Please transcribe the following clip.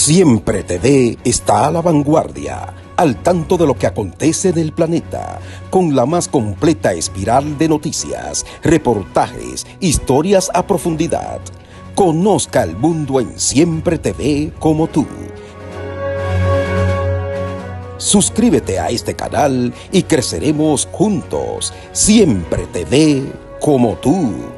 Siempre TV está a la vanguardia, al tanto de lo que acontece en el planeta, con la más completa espiral de noticias, reportajes, historias a profundidad. Conozca el mundo en Siempre TV como tú. Suscríbete a este canal y creceremos juntos. Siempre TV como tú.